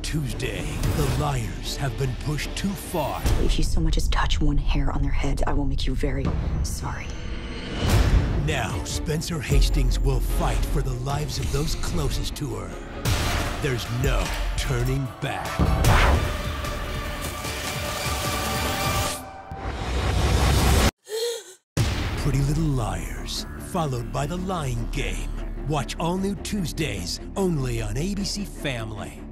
Tuesday, the liars have been pushed too far. If you so much as touch one hair on their head, I will make you very sorry. Now, Spencer Hastings will fight for the lives of those closest to her. There's no turning back. Pretty Little Liars, followed by The Lying Game. Watch all new Tuesdays, only on ABC Family.